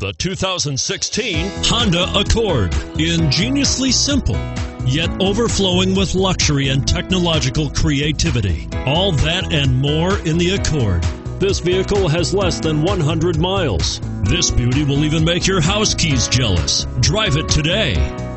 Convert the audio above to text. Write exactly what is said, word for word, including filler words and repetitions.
The two thousand sixteen Honda Accord. Ingeniously simple, yet overflowing with luxury and technological creativity. All that and more in the Accord. This vehicle has less than one hundred miles. This beauty will even make your house keys jealous. Drive it today.